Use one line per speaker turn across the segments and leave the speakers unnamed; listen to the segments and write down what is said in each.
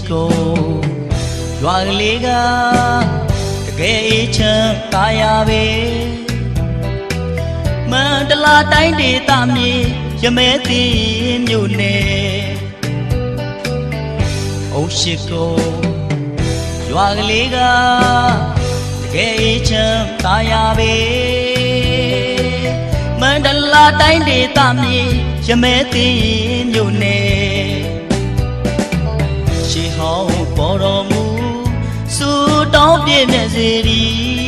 ကိုရွာကလေးကတကယ်အေးချမ်းသာယာပဲမန္တလာတိုင်းဒေသမြေရမဲသိမြို့နယ်အုံရှိကိုရွာကလေးကတကယ်အေးချမ်းသာယာပဲမန္တလာတိုင်းဒေသမြေရမဲသိမြို့နယ်ရှေးဟောင်းပေါ်တော်မူစူတောင်းပြည့်မြတ်စေရီ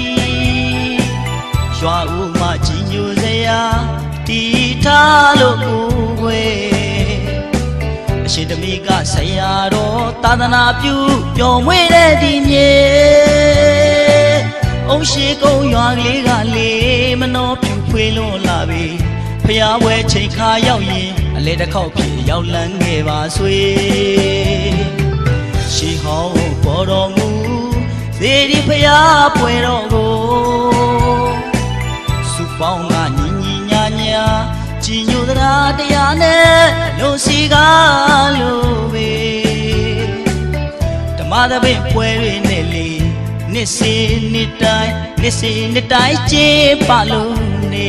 ရွာဦးမကြီးညိုစရာတီထားလို့ကိုွယ်အရှိတမီကဆရာတော်သာသနာပြုပျော်မွေ့တဲ့ဒီမြေအုံရှိကုန်းရွာကလေးကလေးမနှောပြူဖွေးလွန်လာပြီဖျားဝဲချိန်ခါရောက်ရင်အလေတစ်ခေါက်ဖြစ်ရောက်လန်းခဲ့ပါဆွေရှေးဟောင်းပေါ်တော်မူစေဒီဖျားပွဲတော်ကိုစုပေါင်းကညီညီညာညာကြည်ညိုသလားတရားနဲ့လို့စီကားလို့ပဲဓမ္မသဘင်ပွဲတွေနဲ့လေနှစ်စဉ်နှစ်တိုင်းကျေးပါလို့နေ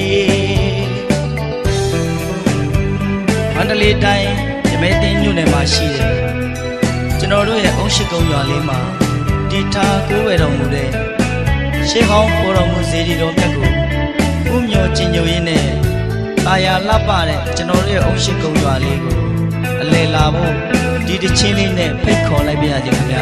မန္တလေးတိုင်းရမဲသိမ်းမြို့နယ်မှာရှိတယ်ကျွန်တော်တို့ရဲ့အုံရှိကုန်းရွာလေးမှာဒီထားကိုးဝယ်တော်မူတဲ့ရှေးဟောင်းပေါ်တော်မူစေတီတော်မြတ်ကိုဥမျောကြည်ညိုရင်းနဲ့တာယာလှပတဲ့ကျွန်တော်တို့ရဲ့အုံရှိကုန်းရွာလေးကိုအလည်လာဖို့ဒီတချင်းလေးနဲ့ဖိတ်ခေါ်လိုက်ပါရစေခင်ဗျာ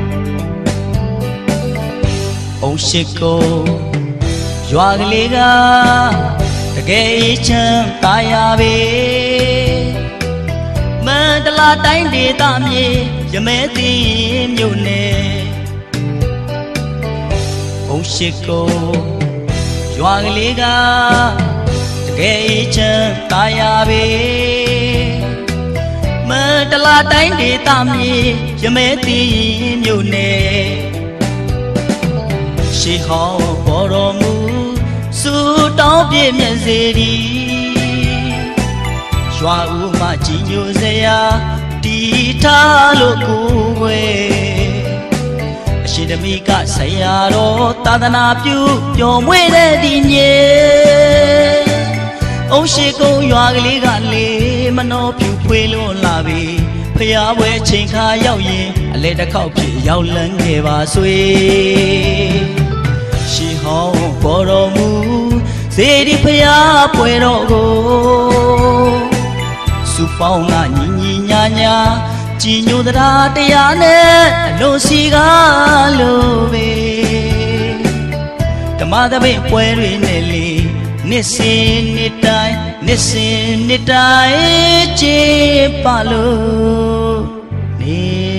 အုံရှိကုန်းရွာကလေးကတကယ်အေးချမ်းသာယာပဲမန္တလာတိုင်းဒေသမြေရမဲသိမြို့နယ်အုံရှိကိုရွာကလေးကတကယ်အေးချမ်းသာယာပဲမန္တလာတိုင်းဒေသမြေရမဲသိမြို့နယ်ရှေးဟောင်းပေါ်တော်မူစူတောင်းပြည့်မြတ်စေရီရွာဦးမကြီးညိုစရာတီထားလို့ကိုယ်ွယ်အရှိတမီကဆရာတော်သာသနာပြုပျော်မွေ့တဲ့ဒီမြေအုံရှိကုန်းရွာကလေးကလေးမနှောပြူဖွေးလွန်လာပြီဖျားပွဲချိန်ခါရောက်ရင်အလေတစ်ခေါက်ဖြစ်ရောက်လန်းခဲ့ပါဆွေရှေးဟောင်းပေါ်တော်မူစေဒီဖျားပွဲတော်ကိုစုပေါင်းကညီညီညာညာကြည်ညိုသလားတရားနဲ့အလို့စီကားလို့ပဲဓမ္မသဘင်ပွဲတွေနဲ့လေနှစ်စဉ်နှစ်တိုင်းကျေးပါလို့နေ